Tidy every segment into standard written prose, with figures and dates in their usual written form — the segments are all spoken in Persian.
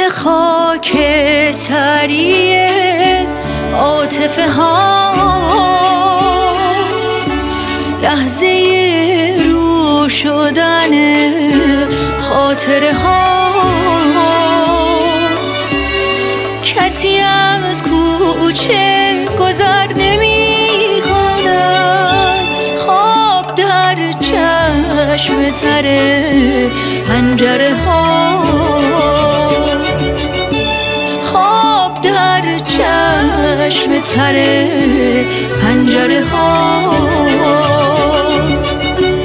خاکستری عاطفه هاست، لحظه رو شدن خاطره هاست. کسی از کوچه گذر نمی کند، خواب در چشم تر پنجره هاست، خواب در چشم تر پنجره هاست.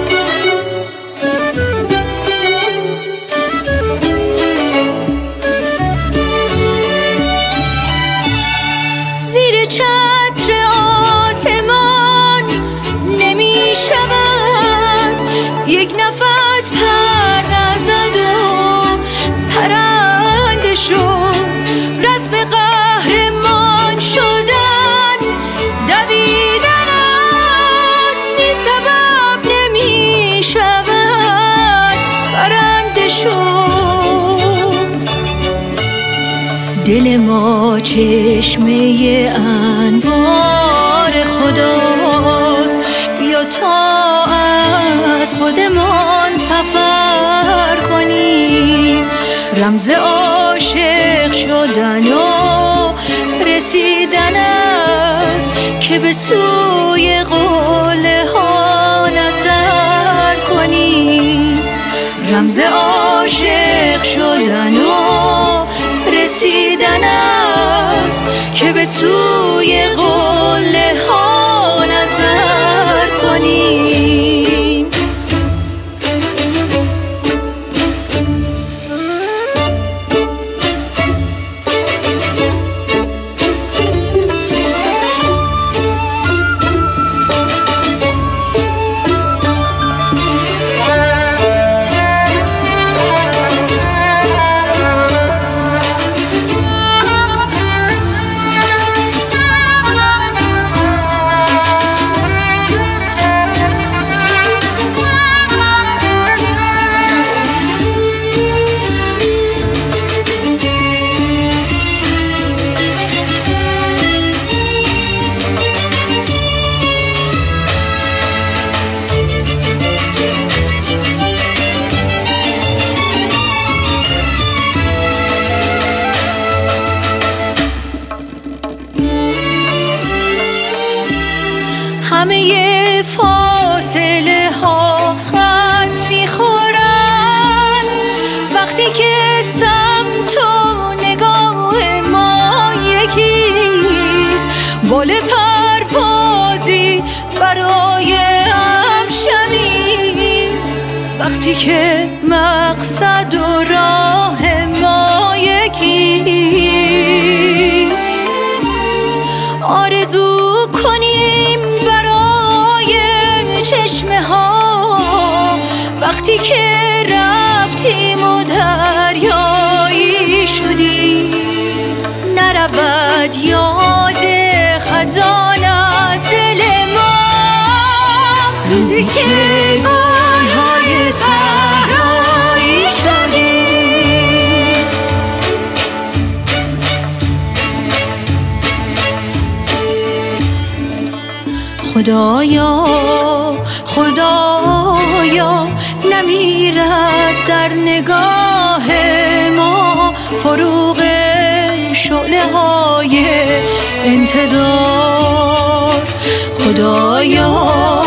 زیر چتر آسمان نمی شود یک نفس پر نزد و پرنده شد. رسم قهرمان شدن دویدن است، بی سبب نمی شود پرنده شد. دل ما چشمه انوار خداست، بیا تا از خودمان سفر کنیم. رمز عاشق شدن و رسیدن است که به سوی قله ها نظر کنیم. رمز عاشق شدن و رسیدن است که به سوی قله ها نظر کنیم. همه فاصله ها خط میخورن وقتی که سمت و نگاه ما یکیست. بال پروازی برای هم شویم وقتی که مقصد و راه ما یکیست. آرزو کنیم چشمه ها وقتی که رفتیم و دریایی شدیم. نرود یاد خزان از دل ما روزی که گل‌های صحرایی شدیم. خدایا خدایا نمیرد در نگاه ما فروغ شعله های انتظار. خدایا